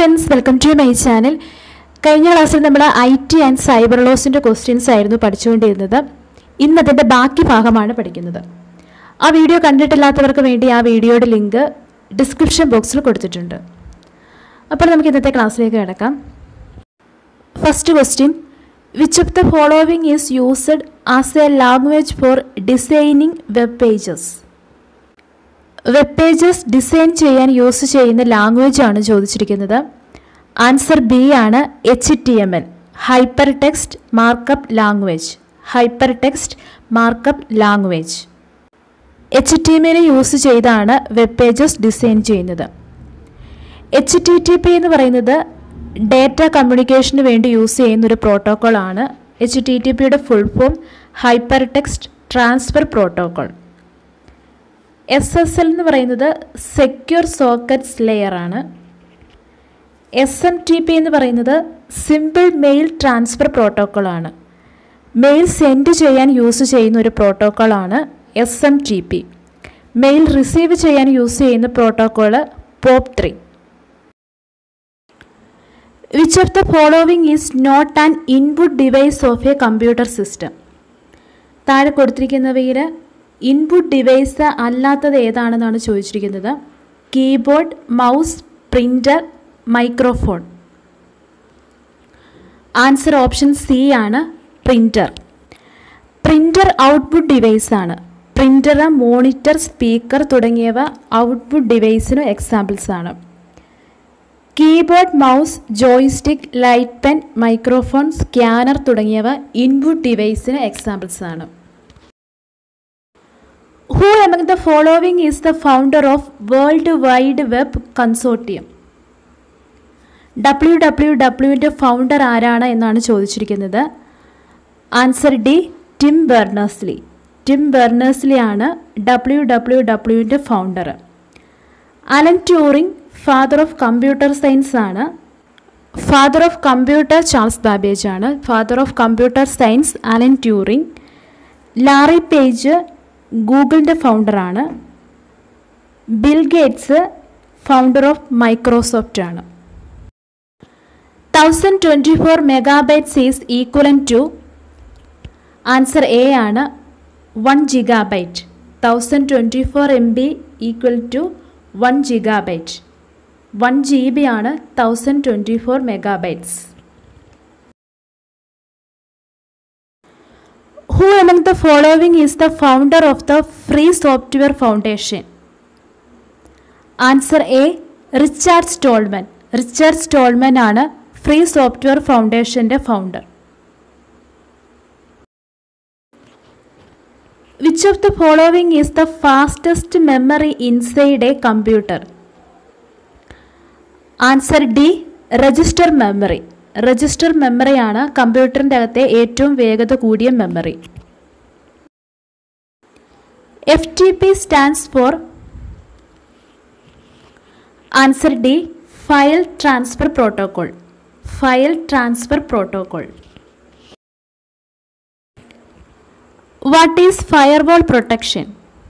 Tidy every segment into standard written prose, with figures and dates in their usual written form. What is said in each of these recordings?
friends, welcome to my channel. കഴിഞ്ഞ ക്ലാസ്സിൽ നമ്മൾ IT ആൻഡ് സൈബർ ലോസിന്റെ ക്വസ്റ്റ്യൻസ് ആയിരുന്നു പഠിച്ചുകൊണ്ടിരുന്നത്. ഇന്ന് അതിന്റെ ബാക്കി ഭാഗമാണ് പഠിക്കുന്നത്. ആ വീഡിയോ കണ്ടിട്ടില്ലാത്തവർക്ക് വേണ്ടി ആ വീഡിയോയുടെ ലിങ്ക് ഡിസ്ക്രിപ്ഷൻ ബോക്സിൽ കൊടുത്തിട്ടുണ്ട്. അപ്പോൾ നമുക്ക് ഇന്നത്തെ ക്ലാസ്സിലേക്ക് കടക്കാം. First question, which of the following is used as a language for designing web pages? Web pages design ചെയ്യാൻ യൂസ് ചെയ്യുന്ന ലാംഗ്വേജ് ആണ് ചോദിച്ചിരിക്കുന്നത്. ആൻസർ ബി ആണ് HTML, hyper text markup language. Hyper text markup language HTML use ചെയ്താണ് web pages design ചെയ്യുന്നത്. HTTP എന്ന് പറയുന്നത് data കമ്മ്യൂണിക്കേഷന് വേണ്ടി യൂസ് ചെയ്യുന്ന ഒരു പ്രോട്ടോക്കോൾ ആണ്. HTTPയുടെ full form hyper text transfer protocol. SSL എന്ന് പറയുന്നത് സെക്യൂർ സോക്കറ്റ്സ് ലെയർ ആണ്. SMTP എന്ന് പറയുന്നത് സിമ്പിൾ മെയിൽ ട്രാൻസ്ഫർ പ്രോട്ടോക്കോൾ ആണ്. മെയിൽ സെൻഡ് ചെയ്യാൻ യൂസ് ചെയ്യുന്ന ഒരു പ്രോട്ടോക്കോൾ ആണ് SMTP. മെയിൽ റിസീവ് ചെയ്യാൻ യൂസ് ചെയ്യുന്ന protocol POP3. Which of the following is not an input device of a computer system? താഴെ കൊടുത്തിരിക്കുന്നവയിൽ ഇൻപുട്ട് ഡിവൈസ് അല്ലാത്തത് ഏതാണെന്നാണ് ചോദിച്ചിരിക്കുന്നത്. Keyboard, mouse, printer, microphone. Answer option C ആണ്, പ്രിൻ്റർ. പ്രിൻ്റർ ഔട്ട്പുട്ട് ഡിവൈസ് ആണ്. Printer, monitor, speaker തുടങ്ങിയവ output ഡിവൈസിന് examples ആണ്. Keyboard, mouse, joystick, light pen, microphone, scanner തുടങ്ങിയവ ഇൻപുട്ട് ഡിവൈസിന് എക്സാമ്പിൾസ് ആണ്. Who among the following is the founder of World Wide Web Consortium? WWWന്റെ founder ആരാണ് എന്നാണ് ചോദിച്ചിരിക്കുന്നത്. Answer D, Tim Berners Lee. Tim Berners Lee ആണ് WWWന്റെ founder. Alan Turing father of computer science ആണ്. Father of computer Charles Babbage ആണ്. Father of computer science Alan Turing. Larry Page ഗൂഗിളിൻ്റെ ഫൗണ്ടറാണ്. Bill Gates founder of Microsoft ആണ്. 1024 megabytes is equivalent to, answer A ആണ്, 1 gigabyte. 1024 MB equal to 1 gigabyte. 1 GB ആണ് 1024 megabytes. Who among the following is the founder of the Free Software Foundation? Answer A, Richard Stallman. Richard Stallman ആണ് free software ഫൗണ്ടേഷൻ്റെ founder. Which of the following is the fastest memory inside a computer? Answer D, register memory. Register മെമ്മറിയാണ് കമ്പ്യൂട്ടറിൻ്റെ അകത്തെ ഏറ്റവും വേഗത കൂടിയ memory. FTP stands for, answer D, file transfer protocol. File transfer protocol. What is firewall protection?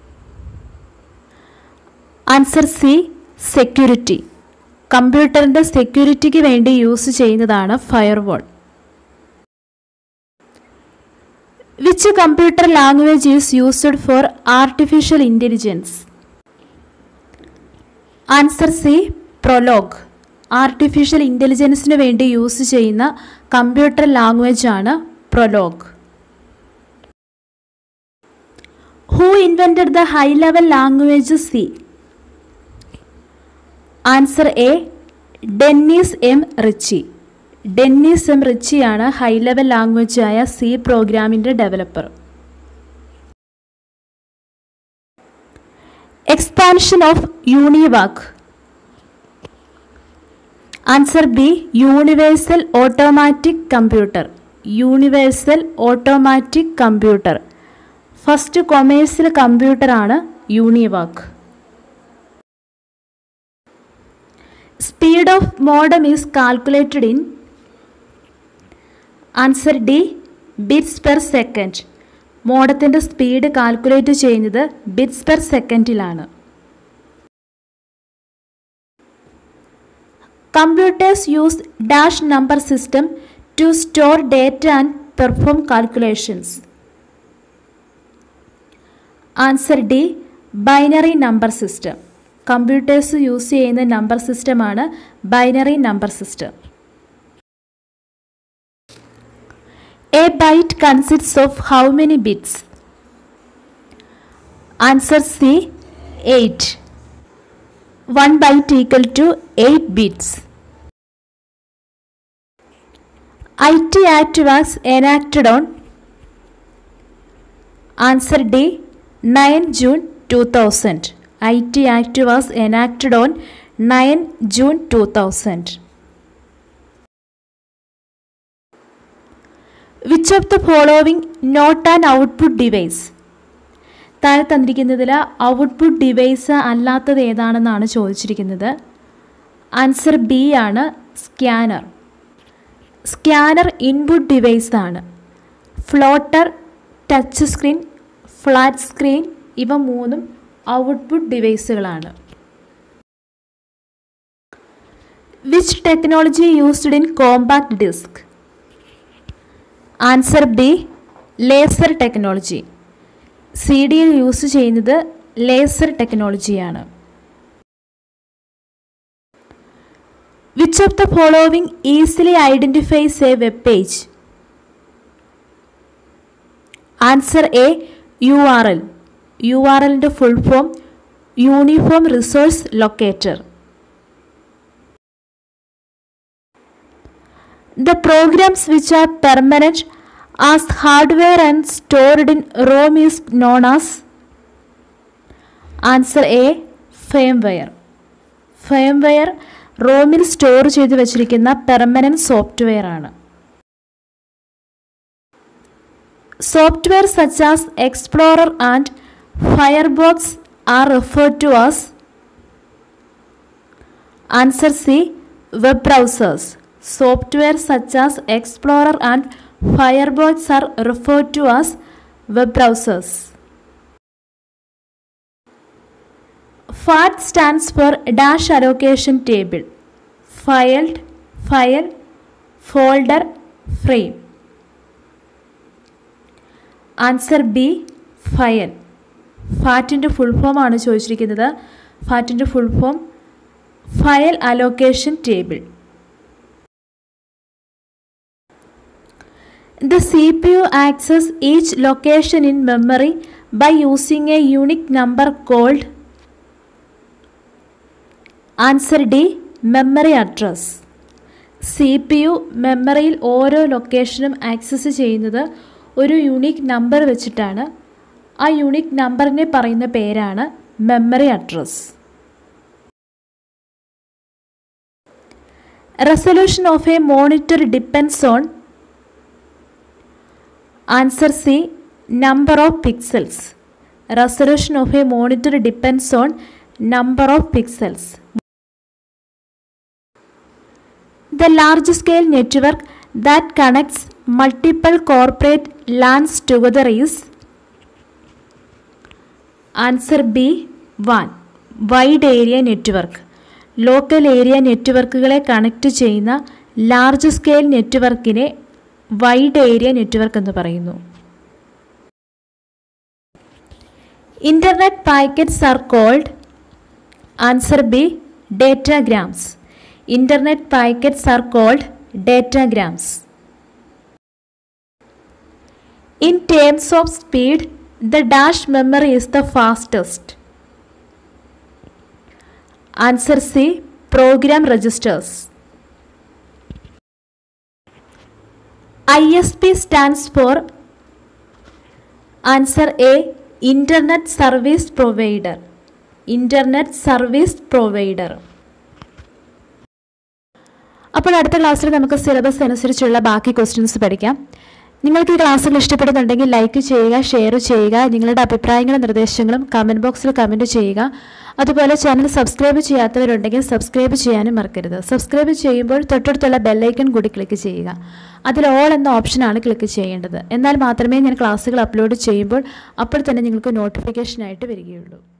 Answer C, security. കമ്പ്യൂട്ടറിൻ്റെ സെക്യൂരിറ്റിക്ക് വേണ്ടി use ചെയ്യുന്നതാണ് firewall. Which computer language is used for artificial intelligence? Answer C, Prolog. ആർട്ടിഫിഷ്യൽ ഇൻ്റലിജൻസിന് വേണ്ടി use ചെയ്യുന്ന computer language ആണ് Prolog. Who invented the high level language C? Answer A, Dennis M Ritchie. Dennis M റിച്ചിയാണ് high level ലാംഗ്വേജായ C പ്രോഗ്രാമിൻ്റെ developer. Expansion of UNIVAC? Answer B, universal automatic computer. Universal automatic computer. First commercial കമ്പ്യൂട്ടറാണ് UNIVAC. Speed of modem is calculated in, answer D, bits per second. മോഡത്തിൻ്റെ speed calculate ചെയ്യുന്നത് bits per സെക്കൻഡിലാണ്. Computers use dash number system to store data and perform calculations. Answer D. Binary number system. Computers use ചെയ്യുന്ന number system ആണ് binary number system. A byte consists of how many bits? Answer C. 8. 1 byte equal to 8 bits. IT Act was enacted on. Answer D. 9 June 2000. IT Act was enacted on 9 June 2000. Which of the following not an output device? താഴെ തന്നിരിക്കുന്നതിൽ output device അല്ലാത്തത് ഏതാണെന്നാണ് ചോദിച്ചിരിക്കുന്നത്. Answer B ആണ് scanner. Scanner input device ആണ്. Plotter, touch screen, flat screen ഇവ മൂന്നും output ഡിവൈസുകളാണ്. Which technology used in compact disk? Answer B laser technology. C ഡിയിൽ യൂസ് ചെയ്യുന്നത് ലേസർ ടെക്നോളജിയാണ്. Which of the following easily identifies a web page? Answer A URL. URLൻ്റെ full form uniform resource locator. The programs which are permanent as hardware and stored in ROM is known as? Answer A. Firmware. Firmware റോമിൽ store ചെയ്ത് വച്ചിരിക്കുന്ന permanent software ആണ്. Software such as Explorer and Firefox are referred to as? Answer C. Web browsers. Software such as Explorer and Firefox are referred to as web browsers. FAT stands for dash allocation table. Filed, file, folder, frame. Answer B. File. ഫാറ്റിൻ്റെ full form ആണ് ചോദിച്ചിരിക്കുന്നത്. ഫാറ്റിൻ്റെ full form file allocation table. The CPU accesses each location in memory by using a unique number called? Answer D. Memory address. CPU മെമ്മറിയിൽ ഓരോ ലൊക്കേഷനും access ചെയ്യുന്നത് ഒരു unique number വെച്ചിട്ടാണ്. ആ യുണീക്ക് നമ്പറിനെ പറയുന്ന പേരാണ് memory address. Resolution of a monitor depends on? Answer C. Number of pixels. Resolution of a monitor depends on number of pixels. The large scale network that connects multiple corporate LANs together is? Answer B. 1. Wide area network. Local area നെറ്റ്വർക്കുകളെ connect ചെയ്യുന്ന large scale നെറ്റ്വർക്കിനെ wide area network എന്ന് പറയുന്നു. Internet packets are called? Answer B. Datagrams. Internet packets are called datagrams. In terms of speed the dash memory is the fastest? Answer C. Program registers. ISP stands for? Answer A. Internet Service Provider. Internet Service Provider. അപ്പോൾ അടുത്ത ക്ലാസ്സിൽ നമുക്ക് syllabus അനുസരിച്ചുള്ള ബാക്കി questions പഠിക്കാം. നിങ്ങൾക്ക് ഈ ക്ലാസ്സുകൾ ഇഷ്ടപ്പെടുന്നുണ്ടെങ്കിൽ ലൈക്ക് ചെയ്യുക, ഷെയർ ചെയ്യുക. നിങ്ങളുടെ അഭിപ്രായങ്ങളും നിർദ്ദേശങ്ങളും കമൻറ്റ് ബോക്സിൽ കമൻറ്റ് ചെയ്യുക. അതുപോലെ ചാനൽ സബ്സ്ക്രൈബ് ചെയ്യാത്തവരുണ്ടെങ്കിൽ സബ്സ്ക്രൈബ് ചെയ്യാനും മറക്കരുത്. സബ്സ്ക്രൈബ് ചെയ്യുമ്പോൾ തൊട്ടടുത്തുള്ള ബെല്ലൈക്കൺ കൂടി ക്ലിക്ക് ചെയ്യുക. അതിൽ ഓൾ എന്ന ഓപ്ഷനാണ് ക്ലിക്ക് ചെയ്യേണ്ടത്. എന്നാൽ മാത്രമേ ഞാൻ ക്ലാസ്സുകൾ അപ്ലോഡ് ചെയ്യുമ്പോൾ അപ്പോൾ തന്നെ നിങ്ങൾക്ക് നോട്ടിഫിക്കേഷനായിട്ട് വരികയുള്ളൂ.